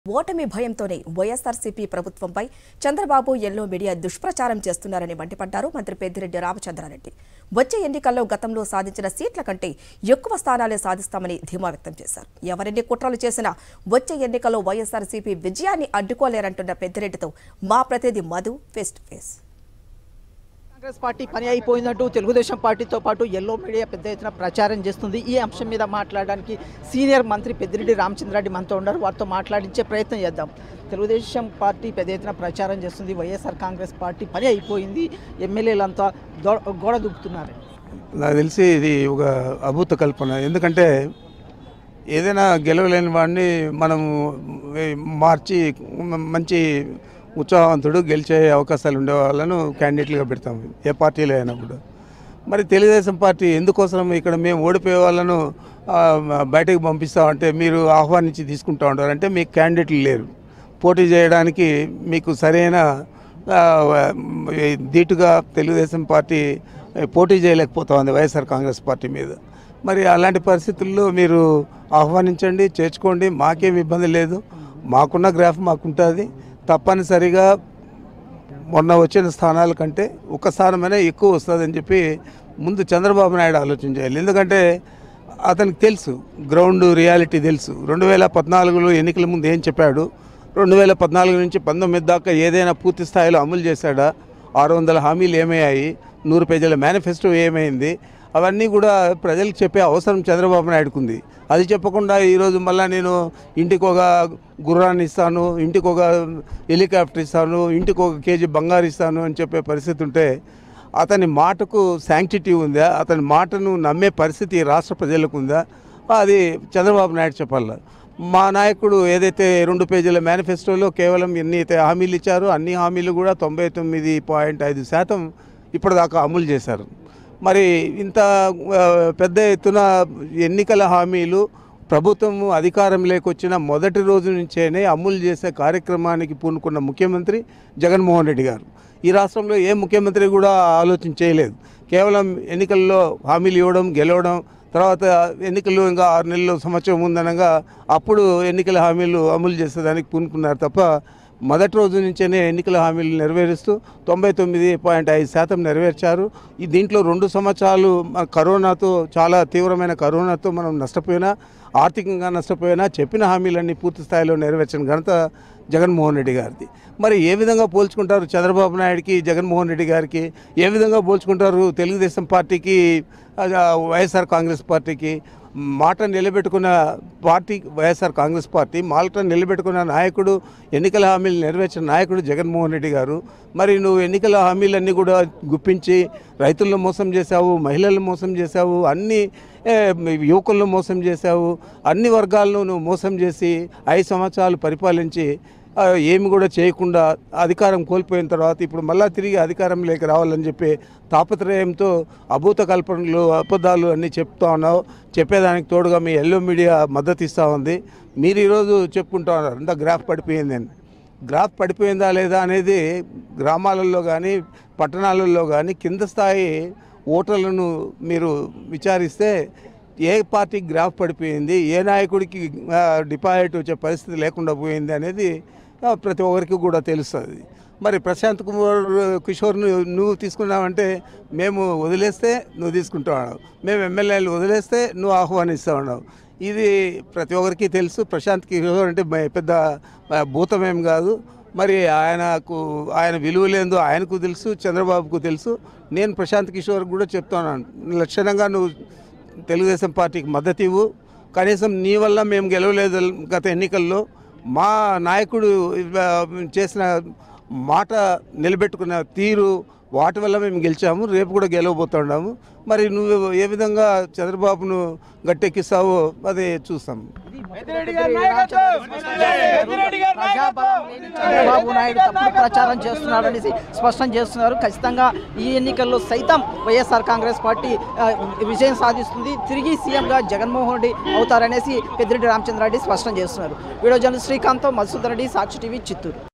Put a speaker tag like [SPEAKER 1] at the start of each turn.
[SPEAKER 1] ఓటమి భయంతోనే వైఎస్ఆర్సీపీ ప్రభుత్వంపై చంద్రబాబు ఎల్లో మీడియా దుష్ప్రచారం చేస్తున్నారని మండిపడ్డారు మంత్రి పెద్దిరెడ్డి రామచంద్రారెడ్డి. వచ్చే ఎన్నికల్లో గతంలో సాధించిన సీట్ల కంటే ఎక్కువ స్థానాలే సాధిస్తామని ధీమా వ్యక్తం చేశారు. ఎవరెన్ని కుట్రలు చేసినా వచ్చే ఎన్నికల్లో వైఎస్ఆర్సీపీ విజయాన్ని అడ్డుకోలేరంటున్న పెద్దిరెడ్డితో మా ప్రతినిధి Madhu face to face.
[SPEAKER 2] Congress party పని అయిపోయిందంటూ తెలుగుదేశం పార్టీతో పాటు ఎల్లో మీడియా పెద్ద ఎత్తున ప్రచారం చేస్తుంది. ఈ అంశం మీద మాట్లాడడానికి సీనియర్ మంత్రి పెద్దిరెడ్డి రామచంద్రారెడ్డి మనతో ఉన్నారు. వారితో మాట్లాడించే ప్రయత్నం చేద్దాం. తెలుగుదేశం పార్టీ పెద్ద ఎత్తున ప్రచారం చేస్తుంది. వైఎస్ఆర్ కాంగ్రెస్ పార్టీ పని అయిపోయింది, ఎమ్మెల్యేలంతా గోడ దూకుతున్నారు.
[SPEAKER 3] నాకు తెలిసి ఇది ఒక అభూత కల్పన. ఎందుకంటే ఏదైనా గెలవలేని వాడిని మనం మార్చి మంచి ఉత్సాహవంతుడు గెలిచే అవకాశాలు ఉండే వాళ్ళను క్యాండిడేట్లుగా పెడతాం ఏ పార్టీలో అయినా కూడా. మరి తెలుగుదేశం పార్టీ ఎందుకోసం ఇక్కడ మేము ఓడిపోయే వాళ్ళను బయటకు పంపిస్తామంటే మీరు ఆహ్వానించి తీసుకుంటూ ఉంటారు అంటే మీకు క్యాండిడేట్లు లేరు, పోటీ చేయడానికి మీకు సరైన ధీటుగా తెలుగుదేశం పార్టీ పోటీ చేయలేకపోతా ఉంది వైఎస్ఆర్ కాంగ్రెస్ పార్టీ మీద. మరి అలాంటి పరిస్థితుల్లో మీరు ఆహ్వానించండి, చేర్చుకోండి, మాకేం ఇబ్బంది లేదు. మాకున్న గ్రాఫ్ మాకుంటుంది. తప్పనిసరిగా మొన్న వచ్చిన స్థానాల కంటే ఒక స్థానమైనా ఎక్కువ వస్తుందని చెప్పి ముందు చంద్రబాబు నాయుడు ఆలోచన చేయాలి. ఎందుకంటే అతనికి తెలుసు, గ్రౌండ్ రియాలిటీ తెలుసు. 2014లో ఎన్నికల ముందు ఏం చెప్పాడు, 2014 నుంచి 19 దాకా ఏదైనా పూర్తి స్థాయిలో అమలు చేశాడా, 600 హామీలు ఏమయ్యాయి, 100 పేజీల మేనిఫెస్టో ఏమైంది, అవన్నీ కూడా ప్రజలకు చెప్పే అవసరం చంద్రబాబు నాయుడుకు ఉంది. అది చెప్పకుండా ఈరోజు మళ్ళీ నేను ఇంటికి ఒక గుర్రాన్ని ఇస్తాను, ఇంటికి ఒక హెలికాప్టర్ ఇస్తాను, ఇంటికి ఒక కేజీ బంగారు ఇస్తాను అని చెప్పే పరిస్థితి ఉంటే అతని మాటకు శాంక్టిటీ ఉందా, అతని మాటను నమ్మే పరిస్థితి రాష్ట్ర ప్రజలకు ఉందా, అది చంద్రబాబు నాయుడు చెప్పాలి. మా నాయకుడు ఏదైతే 2 పేజీల మేనిఫెస్టోలో కేవలం ఎన్ని అయితే హామీలు ఇచ్చారో అన్ని హామీలు కూడా 99.5% ఇప్పటిదాకా అమలు చేశారు. మరి ఇంత పెద్ద ఎత్తున ఎన్నికల హామీలు ప్రభుత్వం అధికారం లేకొచ్చిన మొదటి రోజు నుంచేనే అమలు చేసే కార్యక్రమానికి పూనుకున్న ముఖ్యమంత్రి జగన్మోహన్ రెడ్డి గారు. ఈ రాష్ట్రంలో ఏ ముఖ్యమంత్రి కూడా ఆలోచన చేయలేదు. కేవలం ఎన్నికల్లో హామీలు ఇవ్వడం, గెలవడం, తర్వాత ఎన్నికలు ఇంకా 6 నెలలు సంవత్సరం ఉందనగా అప్పుడు ఎన్నికల హామీలు అమలు చేసేదానికి పూనుకున్నారు తప్ప మొదటి రోజు నుంచేనే ఎన్నికల హామీలు నెరవేరుస్తూ 99.5% నెరవేర్చారు. దీంట్లో 2 సంవత్సరాలు కరోనాతో, చాలా తీవ్రమైన కరోనాతో మనం నష్టపోయినా, ఆర్థికంగా నష్టపోయినా చెప్పిన హామీలన్నీ పూర్తి స్థాయిలో నెరవేర్చిన ఘనత జగన్మోహన్ రెడ్డి గారిది. మరి ఏ విధంగా పోల్చుకుంటారు చంద్రబాబు నాయుడికి, జగన్మోహన్ రెడ్డి గారికి? ఏ విధంగా పోల్చుకుంటారు తెలుగుదేశం పార్టీకి, వైఎస్ఆర్ కాంగ్రెస్ పార్టీకి? మాట నిలబెట్టుకున్న పార్టీ వైఎస్ఆర్ కాంగ్రెస్ పార్టీ, మాట నిలబెట్టుకున్న నాయకుడు, ఎన్నికల హామీలు నెరవేర్చిన నాయకుడు జగన్మోహన్ రెడ్డి గారు. మరి నువ్వు ఎన్నికల హామీలన్నీ కూడా గుప్పించి రైతులను మోసం చేశావు, మహిళలను మోసం చేశావు, అన్ని యువకులను మోసం చేశావు, అన్ని వర్గాలను నువ్వు మోసం చేసి 5 సంవత్సరాలు పరిపాలించి ఏమి కూడా చేయకుండా అధికారం కోల్పోయిన తర్వాత ఇప్పుడు మళ్ళా తిరిగి అధికారంలోకి రావాలని చెప్పి తాపత్రయంతో అభూత కల్పనలు, అబద్ధాలు అన్నీ చెప్తా ఉన్నావు. చెప్పేదానికి తోడుగా మీ ఎల్లో మీడియా మద్దతు ఇస్తూ ఉంది. మీరు ఈరోజు చెప్పుకుంటా ఉన్నారు అంతా గ్రాఫ్ పడిపోయిందని. గ్రాఫ్ పడిపోయిందా లేదా అనేది గ్రామాలలో కానీ పట్టణాలలో కానీ కింద స్థాయి ఓటర్లను మీరు విచారిస్తే ఏ పార్టీకి గ్రాఫ్ పడిపోయింది, ఏ నాయకుడికి డిపాజిట్ వచ్చే పరిస్థితి లేకుండా పోయింది అనేది ప్రతి ఒక్కరికి కూడా తెలుస్తుంది. మరి ప్రశాంత్ కిషోర్ నువ్వు తీసుకున్నావంటే మేము వదిలేస్తే నువ్వు తీసుకుంటా ఉన్నావు, మేము ఎమ్మెల్యేలు వదిలేస్తే నువ్వు ఆహ్వానిస్తూ ఉన్నావు. ఇది ప్రతి ఒక్కరికి తెలుసు. ప్రశాంత్ కిషోర్ అంటే పెద్ద భూతమేం కాదు. మరి ఆయన విలువలేందో ఆయనకు తెలుసు, చంద్రబాబుకు తెలుసు. నేను ప్రశాంత్ కిషోర్ కూడా చెప్తున్నాను, లక్షణంగా నువ్వు తెలుగుదేశం పార్టీకి మద్దతు ఇవ్వు. కనీసం నీ వల్ల మేము గెలవలేదు గత ఎన్నికల్లో, మా నాయకుడు చేసిన మాట నిలబెట్టుకున్న తీరు, వాటి వల్ల మేము గెలిచాము, రేపు కూడా గెలవబోతున్నాము. మరి నువ్వు ఏ విధంగా చంద్రబాబును గట్టెక్కిస్తావో అదే చూస్తాము.
[SPEAKER 2] చంద్రబాబు నాయుడు తప్పుడు ప్రచారం చేస్తున్నారనేసి స్పష్టం చేస్తున్నారు. ఖచ్చితంగా ఈ ఎన్నికల్లో సైతం వైఎస్ఆర్ కాంగ్రెస్ పార్టీ విజయం సాధిస్తుంది, తిరిగి సీఎంగా జగన్మోహన్ రెడ్డి అవుతారనేసి పెద్దిరెడ్డి రామచంద్రారెడ్డి స్పష్టం చేస్తున్నారు. Video journalist Srikanth, Madhusudan Reddy, Sakshi TV, Chittoor.